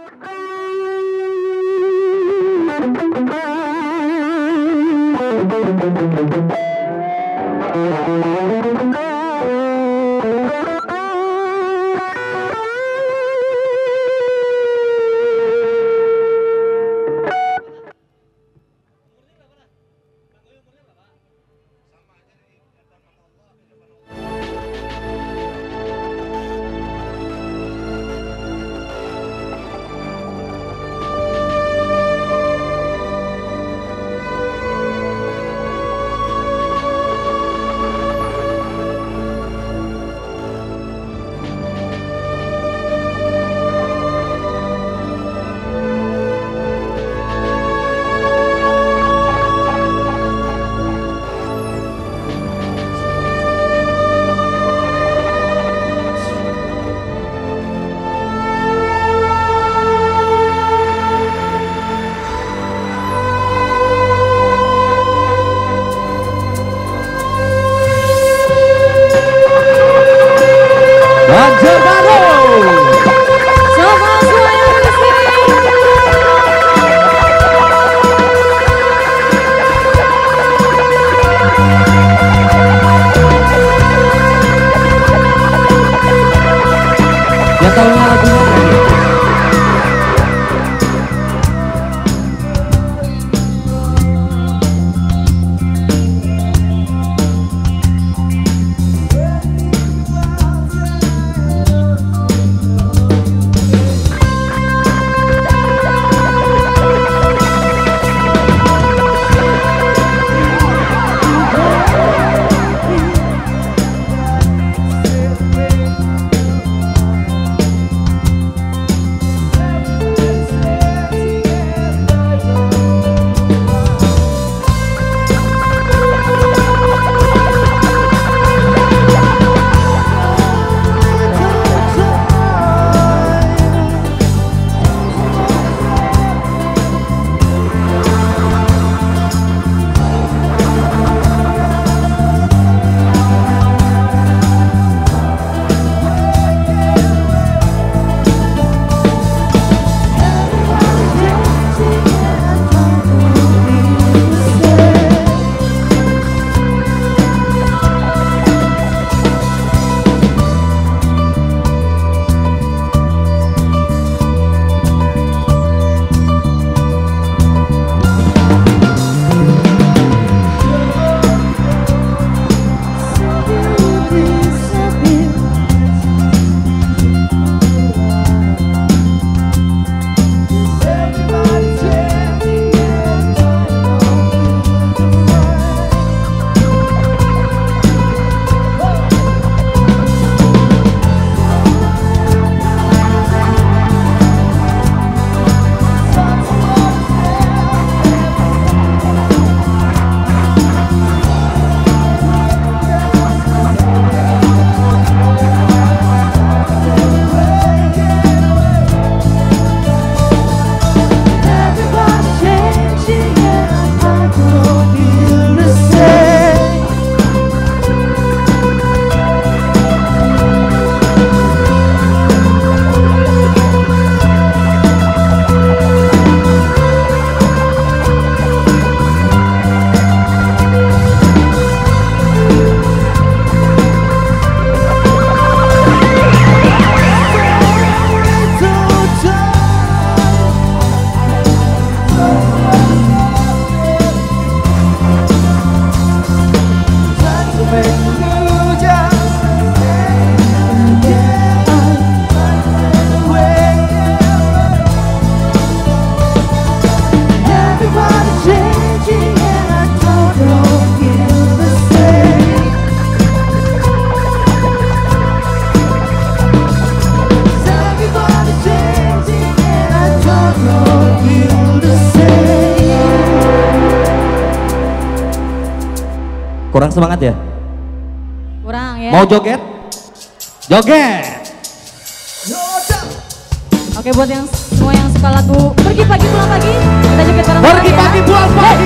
Kurang semangat ya? Kurang ya. Mau joget? Joget! Oke, buat yang semua yang suka lagu Pergi Pagi Pulang Pagi, kita joget bareng-bareng ya. Pergi pagi pulang pagi.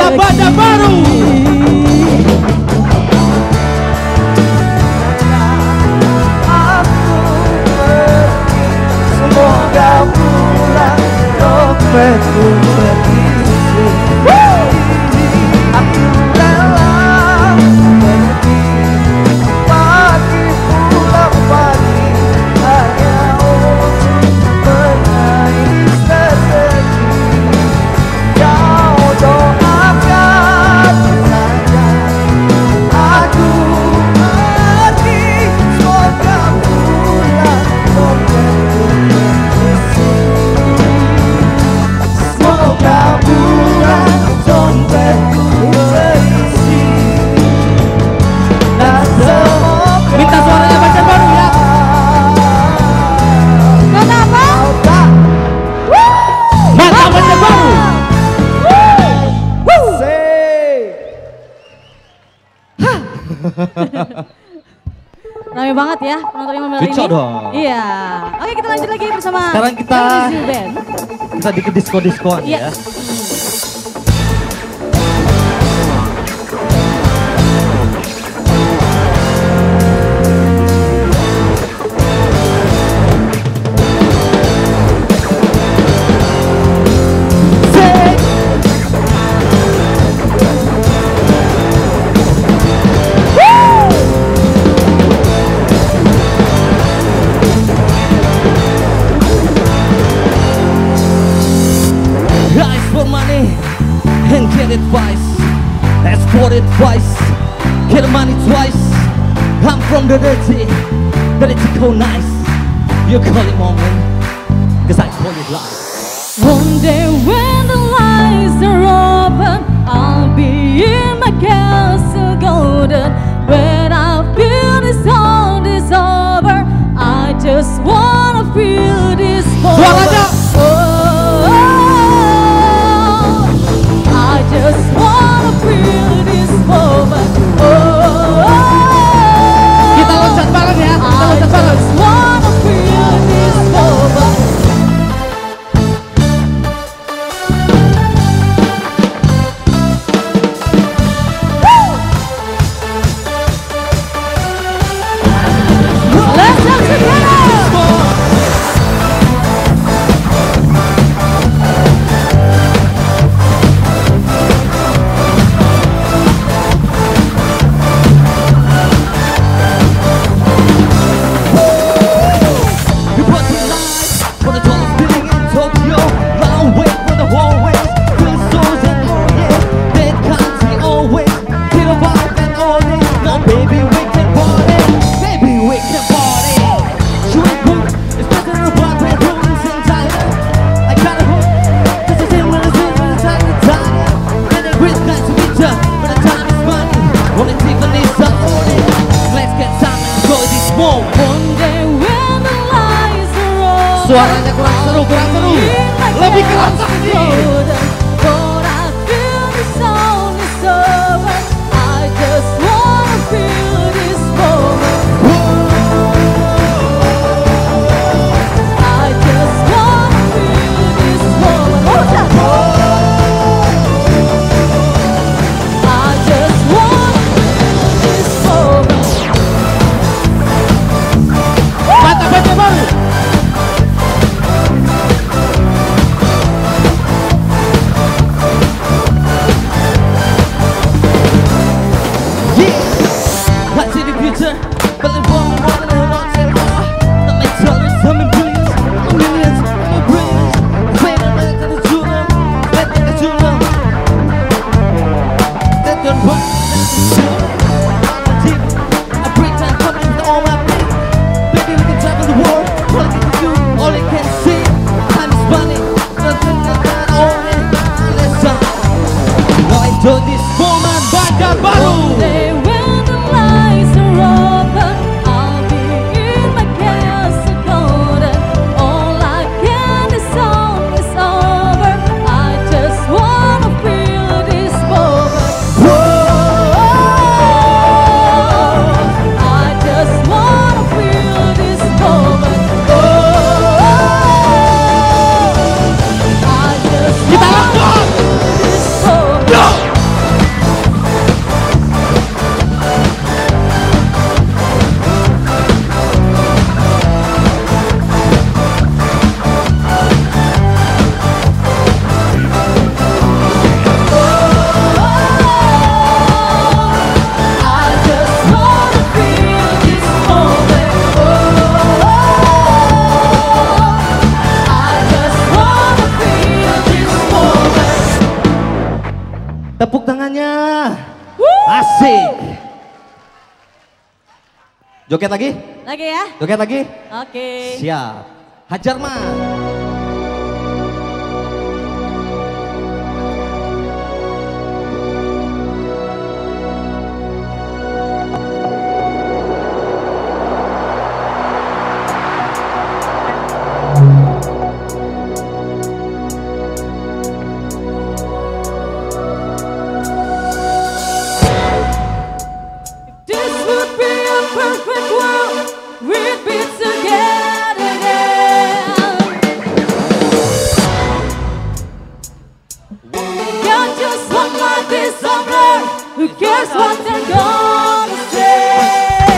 Banda Baru. Semoga pulang dompetku berisi. Aku rela pergi pagi pulang pagi hanya untuk menangis tersedih. Kau doakan saja aku pergi. Semoga pulang dompetku berisi. Semoga pulang dompetku berisi. Dan semoga Minta suaranya Banda Baru ya. Kota apa? Mata Banda Baru. Rame banget ya penontonnya malam Kicau ini. dong. Iya. Oke, kita lanjut lagi bersama Sekarang kita- Easy Band. Kita dikit disko-diskoan Iya. ya. Rise for money and get it twice. Export it twice. Get money twice. I'm from the dirty cold nice. You call it moment, cause I call it life. One day when the lights are open, I'll be in my castle golden. When I feel this all is over, I just wanna feel this moment. Suaranya. Oh, I just wanna feel this moment. Oh, Kita loncat bareng ya. Kita I loncat bareng. just wanna feel this moment. Let's jump together! We party live for the tallest building in Tokyo. Long wait for the hallways. Good souls and oh yeah, dead country always. Feel a vibe and all day. Now baby we can party, baby we can party. Shooting pool, it's better than a bar where rules in China. I got a hook, cause it's in when it's in when it's time to die. And a great night to meet ya, but the time is money. Only Tiffany's are on it. Let's get time and enjoy this moment. One day when the lights are over, Suaranya kurang seru, kurang seru. Lebih keras lagi. But I feel the sound is over. I just wanna feel this moment. I just wanna feel this moment. What was that? I just wanna feel this moment. Mata Banda Baru. Yeah, I see the future, but the one more than a lot of not my dollars, I'm in billions, millions, I'm in brilliance. Wait a minute, and it's too long, let me get too long. That don't work, that's too long. I'm a deep, I break time coming with all my pain. Baby, we can travel the world, all I can do, all I can see. Time is money, nothing like that, all in, let's talk. Now enjoy this moment, Banda Baru. One day when the lights are open, I'll be in my castle golden. All I can is song is over. I just wanna feel this moment. I just wanna feel this moment. I just Kita wanna lanjut. feel this moment. Tepuk tangannya. Asik. Joget lagi? Lagi ya? Joget lagi? Oke. Siap. Hajar Man. This would be a perfect world. We'd be together again. You're just one like this summer. Who cares what they're gonna say?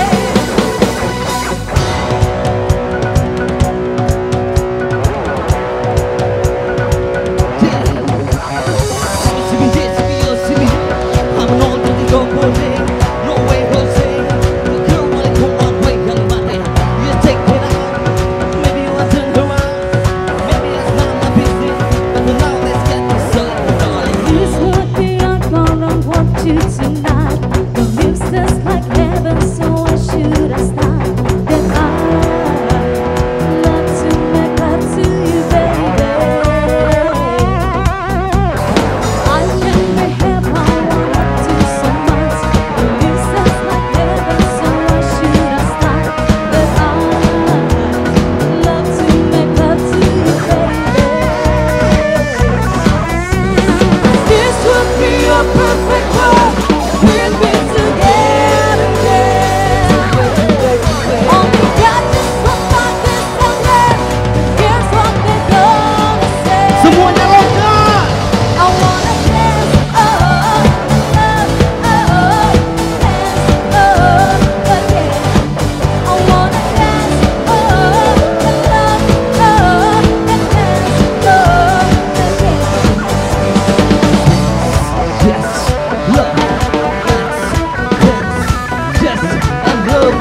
This would be a call on what you tonight. The views just like heaven, so why should I stop? That I love to make love to you, baby. I can be helped, I wanna do so much. The views just like heaven, so why should I stop? That I love to make love to you, baby. This would be a perfect world. We'll be together again. Only God just one like this summer. Here's what they're gonna say. Semuanya lengkap. I wanna dance, oh, dance, again. I wanna dance, again. Yes, love, yes, and love,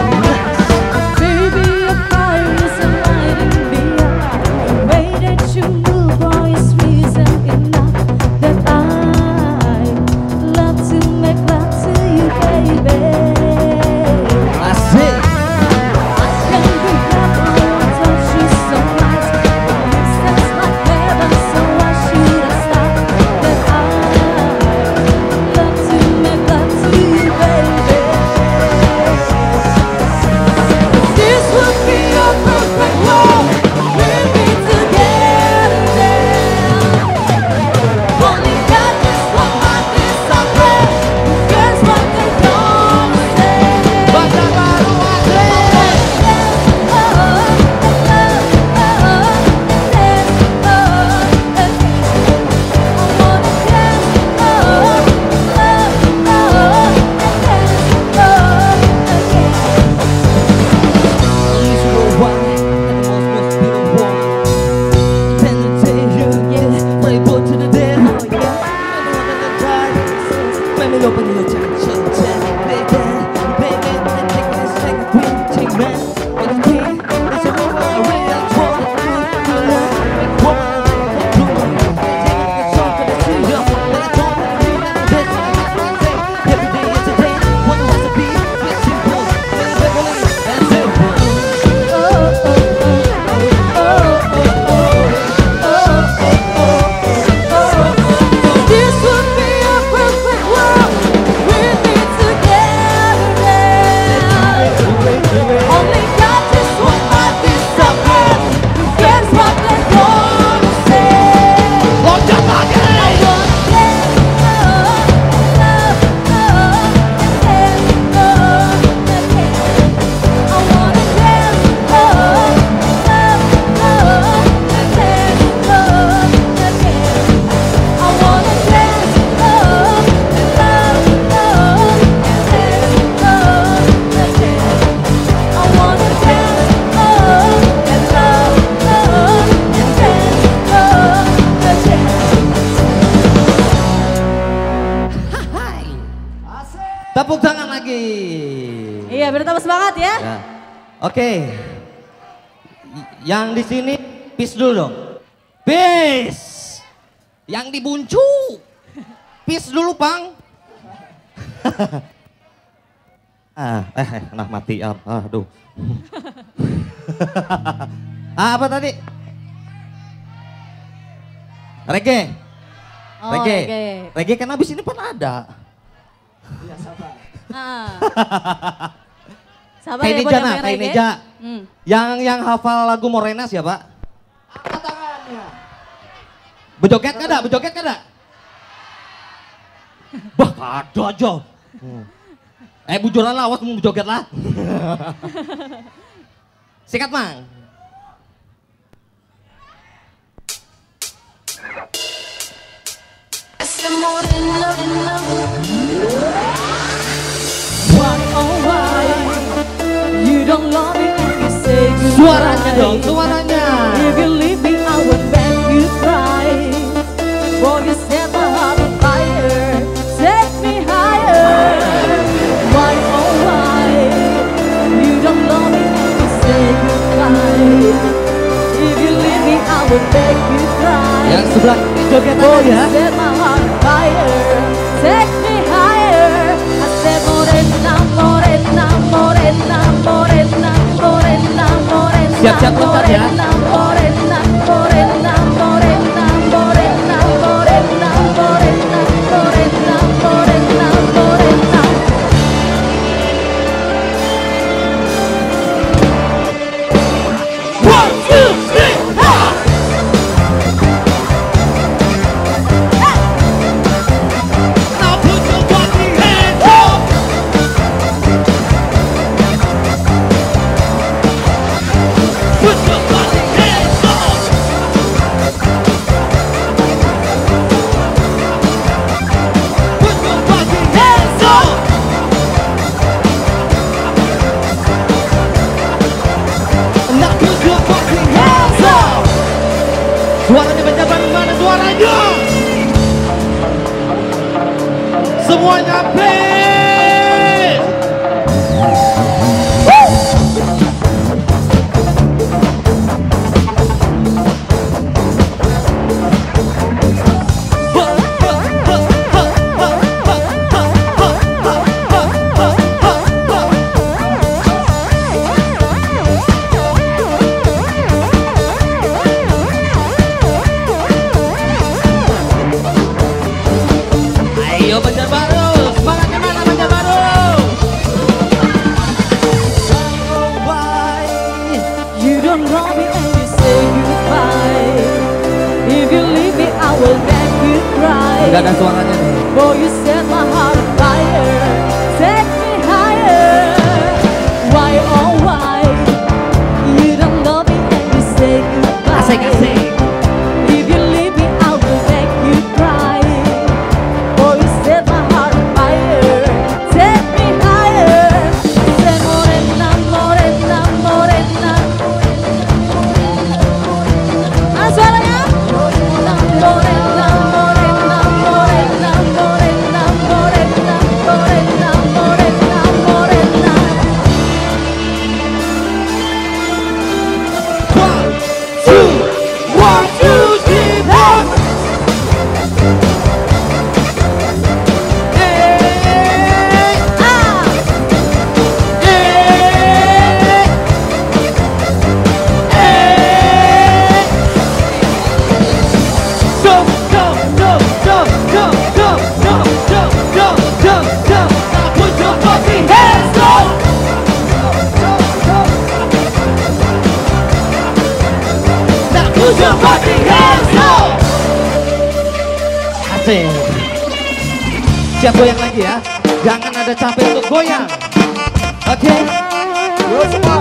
Baby, your fire is lighting me up. The way that you move, boy, is reason enough that I love to make love to you, baby. asik. I can be happy when I touch you so much. It's just like heaven, so why should I stop? That I love to make love to you, baby. This would be a perfect world. We'll be together then. Only God just one like this summer. Who cares what they're gonna say? Baca baru asik. Only sugar white and the most beautiful woman. Tender you, pray put to the dead. Let me open your chest, baby, baby, and take this second queen, take man, what the king, it's a woman, I really want to love, make woman, do it, take a song to the studio, but I don't want to be like this, every day is a day, what the recipe, it's simple, it's Beverly, and simple. This would be a perfect world. We'll be together then. Only God just one like this summer. Who cares what they're gonna say? Loncat lagi. I wanna dance, again. I wanna dance, again. I wanna dance, again. I wanna dance, Tepuk tangan lagi. Iya, bertambah semangat ya. Ya. Oke. Yang di sini peace dulu dong. Peace. Yang di Buncu. peace dulu, Bang. Nah mati. Aduh. Apa tadi? Reggae. Oh, Reggae kan abis ini pun ada. Iya, sabar. Sabar Kayak ya buat Neja, yang kayak reggae. Neja. Hmm. Yang hafal lagu Morena siapa? Angkat tangannya. Bejoget kada? Bejoget kada? Bah, ada aja. Bujuran lah, awas mau bejoget lah. Sikat, Mang. Why, oh why you don't love me and you say goodbye. Suaranya dong, suaranya. If you leave me, I would beg you cry. For you set my heart on fire, set me higher. Why, oh why you don't love me and you say goodbye. If you leave me, I would beg you cry. Yang sebelah ini joget For aja you ya. set my heart on fire, set me higher. I said morena, morena, morena, morena, morena, morena. Siap-siap loncat ya. Morena, morena, morena, morena, morena, morena, morena, morena, morena, morena. One, two, three, ha! Now put your fucking hands up. Put your fucking hands up. Put your fucking hands up. Now put your fucking hands up. Suaranya Banjarbaru, mana suaranya? Semuanya please. Ayo Banjarbaru, semangatnya mana Banjarbaru? Why? You don't love me and you say goodbye. If you leave me, I will make you cry. Gak ada suaranya nih. For you set my heart on fire, set me higher. Why, oh why you don't love me and you say goodbye. Asik asik. If you leave me, I will make you cry. For you set my heart on fire, set me higher. Say morena, morena, morena. Suaranya? Morena, morena, morena, morena, morena, morena, morena, morena. One, two, three, four. Hey, Ah! hey, hey. Jump, jump, jump, jump, jump, jump, jump, jump, jump, jump, jump. Now put your fucking hands up. Now put your fucking hands up. Asik. Siap goyang lagi ya. Jangan ada capek untuk goyang. Oke. Yo semua.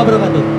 wabarakatuh.